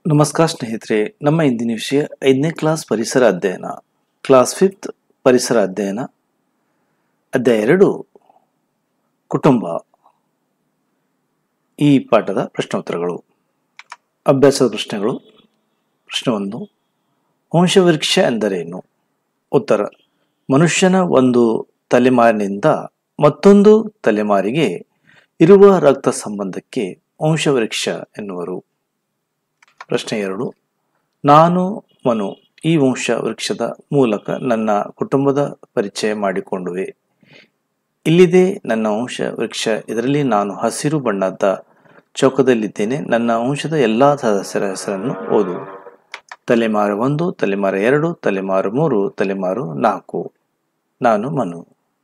ನಮಸ್ಕಾರ ಸ್ನೇಹಿತರೆ, ನಮ್ಮ ಇಂದಿನ ವಿಷಯ 5ನೇ ಕ್ಲಾಸ್ ಪರಿಸರ ಅಧ್ಯಯನ, ಕ್ಲಾಸ್ 5th ಪರಿಸರ ಅಧ್ಯಯನ, ಅಧ್ಯಾಯ 2 ಕುಟುಂಬ. ಈ ಪಾಠದ ಪ್ರಶ್ನೋತ್ತರಗಳು. ಅಭ್ಯಾಸದ ಪ್ರಶ್ನೆಗಳು. ಪ್ರಶ್ನೆ 1, ವಂಶವೃಕ್ಷ ಎಂದರೇನು? ಉತ್ತರ: ಮನುಷ್ಯನ ಒಂದು ತಲೆಮಾರಿನಿಂದ ಮತ್ತೊಂದು ತಲೆಮಾರಿಗೆ ಇರುವ ರಕ್ತ ಸಂಬಂಧಕ್ಕೆ ವಂಶವೃಕ್ಷ ಎನ್ನುವರು. ಪ್ರಶ್ನೆ 2, ನಾನು ಮನು ಈ ವಂಶ ವೃಕ್ಷದ ಮೂಲಕ ನನ್ನ ಕುಟುಂಬದ ಪರಿಚಯ ಮಾಡಿಕೊಂಡುವೆ. ಇಲ್ಲಿದೆ ನನ್ನ ವಂಶ ವೃಕ್ಷ, ಇದರಲ್ಲಿ ನಾನು ಹಸಿರು ಬಣ್ಣದ ಚೌಕದಲ್ಲಿದ್ದೇನೆ. ನನ್ನ ವಂಶದ ಎಲ್ಲಾ ಸದಸ್ಯರ ಹೆಸರನ್ನು ಓದು. ತಲೆಮಾರು 1, ತಲೆಮಾರು 2, ತಲೆಮಾರು 3, ತಲೆಮಾರು 4. ನಾನು ಮನು.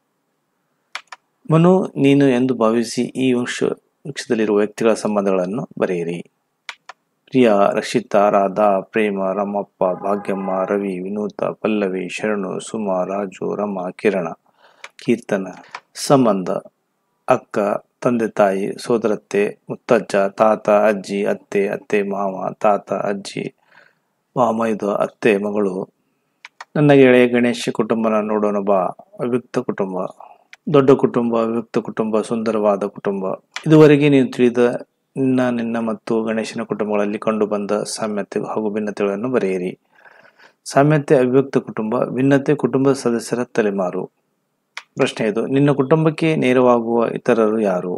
ಮನು ನೀನು ಎಂದು ಭಾವಿಸಿ ಈ ವಂಶ ವೃಕ್ಷದಲ್ಲಿರುವ ವ್ಯಕ್ತಿಗಳ ಸಂಬಂಧಗಳನ್ನು ಬರೆಯಿರಿ. ಪ್ರಿಯಾ, ರಕ್ಷಿತಾ, ರಾಧಾ, ಪ್ರೇಮ, ರಮಪ್ಪ, ಭಾಗ್ಯಮ್ಮ, ರವಿ, ವಿನೂತ, ಪಲ್ಲವಿ, ಶರಣು, ಸುಮಾ, ರಾಜು, ರಮ, ಕಿರಣ. ಕೀರ್ತನ. ಸಂಬಂಧ: ಅಕ್ಕ, ತಂದೆ ತಾಯಿ, ಸೋದರತ್ತೆ, ಮುತ್ತಜ್ಜ, ತಾತ, ಅಜ್ಜಿ, ಅತ್ತೆ, ಅತ್ತೆ ಮಾವ, ತಾತ, ಅಜ್ಜಿ, ಮಾಮೈದ, ಅತ್ತೆ ಮಗಳು. ನನ್ನ ಗೆಳೆಯ ಗಣೇಶ್ ಕುಟುಂಬನ ನೋಡೋಣ ಬಾ. ಅವ್ಯಕ್ತ ಕುಟುಂಬ: ದೊಡ್ಡ ಕುಟುಂಬ, ಅವ್ಯಕ್ತ ಕುಟುಂಬ, ಸುಂದರವಾದ ಕುಟುಂಬ. ಇದುವರೆಗೆ ನೀವು ತಿಳಿದ ನಿನ್ನ ಮತ್ತು ಗಣೇಶನ ಕುಟುಂಬಗಳಲ್ಲಿ ಕಂಡು ಬಂದ ಸಾಮ್ಯತೆ ಹಾಗೂ ಭಿನ್ನತೆಗಳನ್ನು ಬರೆಯಿರಿ. ಸಾಮ್ಯತೆ: ಅವ್ಯಕ್ತ ಕುಟುಂಬ. ಭಿನ್ನತೆ: ಕುಟುಂಬದ ಸದಸ್ಯರ ತಲೆಮಾರು. ಪ್ರಶ್ನೆ 5, ನಿನ್ನ ಕುಟುಂಬಕ್ಕೆ ನೇರವಾಗುವ ಇತರರು ಯಾರು?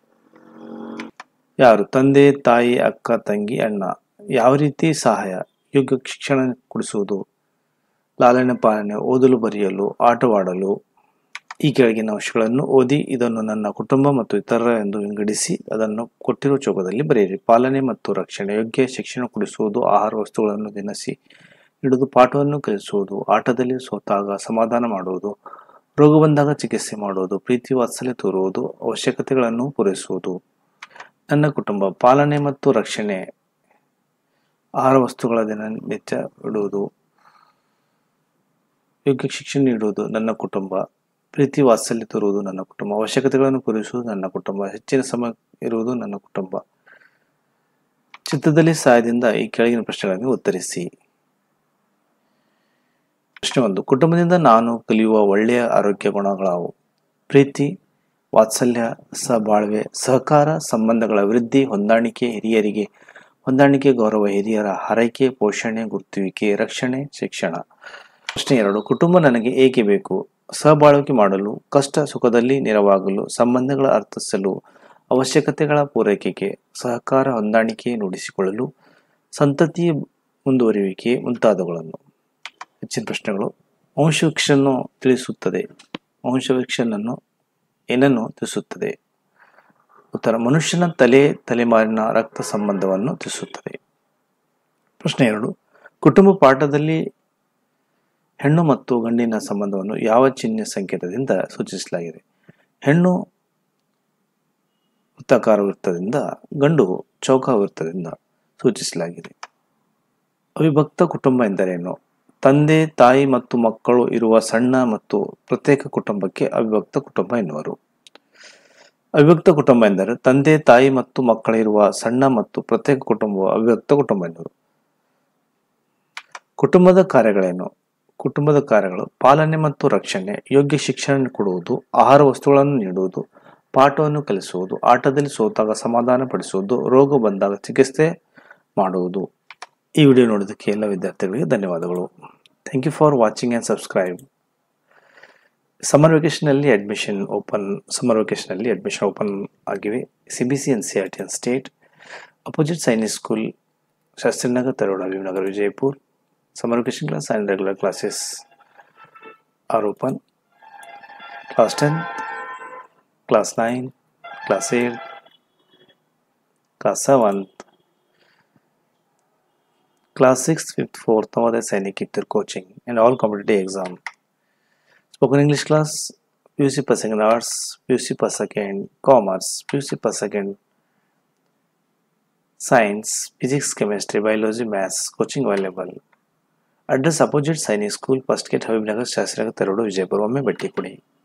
ತಂದೆ, ತಾಯಿ, ಅಕ್ಕ, ತಂಗಿ, ಅಣ್ಣ. ಯಾವ ರೀತಿ ಸಹಾಯ? ಯೋಗ್ಯ ಶಿಕ್ಷಣ ಕೊಡಿಸುವುದು, ಲಾಲನೆ ಪಾಲನೆ, ಓದಲು ಬರೆಯಲು, ಆಟವಾಡಲು. ಈ ಕೆಳಗಿನ ಅಂಶಗಳನ್ನು ಓದಿ ಇದನ್ನು ನನ್ನ ಕುಟುಂಬ ಮತ್ತು ಇತರರ ಎಂದು ವಿಂಗಡಿಸಿ ಅದನ್ನು ಕೊಟ್ಟಿರುವ ಚೌಕದಲ್ಲಿ ಬರೆಯಿರಿ. ಪಾಲನೆ ಮತ್ತು ರಕ್ಷಣೆ: ಯೋಗ್ಯ ಶಿಕ್ಷಣ ಕೊಡಿಸುವುದು, ಆಹಾರ ವಸ್ತುಗಳನ್ನು ದಿನಸಿ ನೀಡುವುದು, ಪಾಠವನ್ನು ಕಲಿಸುವುದು, ಆಟದಲ್ಲಿ ಸೋತಾಗ ಸಮಾಧಾನ ಮಾಡುವುದು, ರೋಗ ಬಂದಾಗ ಚಿಕಿತ್ಸೆ ಮಾಡುವುದು, ಪ್ರೀತಿ ವಾತ್ಸಲ್ಯ ತೋರುವುದು, ಅವಶ್ಯಕತೆಗಳನ್ನು ಪೂರೈಸುವುದು. ನನ್ನ ಕುಟುಂಬ: ಪಾಲನೆ ಮತ್ತು ರಕ್ಷಣೆ, ಆಹಾರ ವಸ್ತುಗಳ ದಿನನಿತ್ಯ ಇಡುವುದು, ಯೋಗ್ಯ ಶಿಕ್ಷಣ ನೀಡುವುದು ನನ್ನ ಕುಟುಂಬ. ಪ್ರೀತಿ ವಾತ್ಸಲ್ಯ ತೋರುವುದು ನನ್ನ ಕುಟುಂಬ. ಅವಶ್ಯಕತೆಗಳನ್ನು ಪೂರೈಸುವುದು ನನ್ನ ಕುಟುಂಬ. ಹೆಚ್ಚಿನ ಸಮಯ ಇರುವುದು ನನ್ನ ಕುಟುಂಬ. ಚಿತ್ರದಲ್ಲಿ ಸಹಾಯದಿಂದ ಈ ಕೆಳಗಿನ ಪ್ರಶ್ನೆಗಳನ್ನು ಉತ್ತರಿಸಿ. ಪ್ರಶ್ನೆ 1, ಕುಟುಂಬದಿಂದ ನಾನು ಕಲಿಯುವ ಒಳ್ಳೆಯ ಆರೋಗ್ಯ ಗುಣಗಳಾವು? ಪ್ರೀತಿ, ವಾತ್ಸಲ್ಯ, ಸಹಬಾಳ್ವೆ, ಸಹಕಾರ, ಸಂಬಂಧಗಳ ವೃದ್ಧಿ, ಹೊಂದಾಣಿಕೆ, ಹಿರಿಯರಿಗೆ ಹೊಂದಾಣಿಕೆ, ಗೌರವ, ಹಿರಿಯರ ಹಾರೈಕೆ, ಪೋಷಣೆ, ಗುರುತುವಿಕೆ, ರಕ್ಷಣೆ, ಶಿಕ್ಷಣ. ಪ್ರಶ್ನೆ 2, ಕುಟುಂಬ ನನಗೆ ಏಕೆ ಬೇಕು? ಸಹಬಾಳ್ವೆ ಮಾಡಲು, ಕಷ್ಟ ಸುಖದಲ್ಲಿ ನೆರವಾಗಲು, ಸಂಬಂಧಗಳ ಅರ್ಥೈಸಲು, ಅವಶ್ಯಕತೆಗಳ ಪೂರೈಕೆಗೆ, ಸಹಕಾರ, ಹೊಂದಾಣಿಕೆ ರೂಢಿಸಿಕೊಳ್ಳಲು, ಸಂತತಿಯ ಮುಂದುವರಿಯುವಿಕೆ ಮುಂತಾದವುಗಳನ್ನು. ಹೆಚ್ಚಿನ ಪ್ರಶ್ನೆಗಳು. ವಂಶವೃಕ್ಷವನ್ನು ತಿಳಿಸುತ್ತದೆ. ವಂಶವೃಕ್ಷನನ್ನು ಏನನ್ನು ತಿಳಿಸುತ್ತದೆ? ಉತ್ತರ: ಮನುಷ್ಯನ ತಲೆಮಾರಿನ ರಕ್ತ ಸಂಬಂಧವನ್ನು ತಿಳಿಸುತ್ತದೆ. ಪ್ರಶ್ನೆ 2, ಕುಟುಂಬ ಪಾಠದಲ್ಲಿ ಹೆಣ್ಣು ಮತ್ತು ಗಂಡಿನ ಸಂಬಂಧವನ್ನು ಯಾವ ಚಿಹ್ನೆ ಸಂಕೇತದಿಂದ ಸೂಚಿಸಲಾಗಿದೆ? ಹೆಣ್ಣು ವೃತ್ತಾಕಾರ ವೃತ್ತದಿಂದ, ಗಂಡು ಚೌಕ ವೃತ್ತದಿಂದ ಸೂಚಿಸಲಾಗಿದೆ. ಅವಿಭಕ್ತ ಕುಟುಂಬ ಎಂದರೇನು? ತಂದೆ, ತಾಯಿ ಮತ್ತು ಮಕ್ಕಳು ಇರುವ ಸಣ್ಣ ಮತ್ತು ಪ್ರತ್ಯೇಕ ಕುಟುಂಬಕ್ಕೆ ಅವಿಭಕ್ತ ಕುಟುಂಬ ಎನ್ನುವರು. ಅವಿಭಕ್ತ ಕುಟುಂಬ ಎಂದರೆ ತಂದೆ, ತಾಯಿ ಮತ್ತು ಮಕ್ಕಳಿರುವ ಸಣ್ಣ ಮತ್ತು ಪ್ರತ್ಯೇಕ ಕುಟುಂಬವು ಅವಿಭಕ್ತ ಕುಟುಂಬ ಎನ್ನುವರು. ಕುಟುಂಬದ ಕಾರ್ಯಗಳೇನು? ಕುಟುಂಬದ ಕಾರ್ಯಗಳು: ಪಾಲನೆ ಮತ್ತು ರಕ್ಷಣೆ, ಯೋಗ್ಯ ಶಿಕ್ಷಣ ಕೊಡುವುದು, ಆಹಾರ ವಸ್ತುಗಳನ್ನು ನೀಡುವುದು, ಪಾಠವನ್ನು ಕಲಿಸುವುದು, ಆಟದಲ್ಲಿ ಸೋತಾಗ ಸಮಾಧಾನ ಪಡಿಸುವುದು, ರೋಗ ಬಂದಾಗ ಚಿಕಿತ್ಸೆ ಮಾಡುವುದು. ಈ ವಿಡಿಯೋ ನೋಡೋದಕ್ಕೆ ಎಲ್ಲ ವಿದ್ಯಾರ್ಥಿಗಳಿಗೆ ಧನ್ಯವಾದಗಳು. Thank you for watching and subscribe. Summer ವೆಕೇಷನಲ್ಲಿ ಅಡ್ಮಿಷನ್ ಓಪನ್ ಆಗಿವೆ. CBC NCERT and State. Opposite Sainik School, Shastri Nagar, ತರಗಳ, Habib, Nagar, Vijayapur. Summer vacation class and regular classes are open. Class 10, Class 9, Class 8, Class 7, Class 6th, 5th, 4th, Nagar, Sainik coaching and all competitive exam. Spoken English class, PUC per second arts, PUC per second commerce, PUC per second science, physics, chemistry, biology, maths, coaching available. Address: Opposite Sainik School, First Gate, Habib, Nagar, Shastri, ತರಗಳ, ವಿಜಯಪುರ. ಒಮ್ಮೆ ಭೇಟಿ ಕೊಡಿ.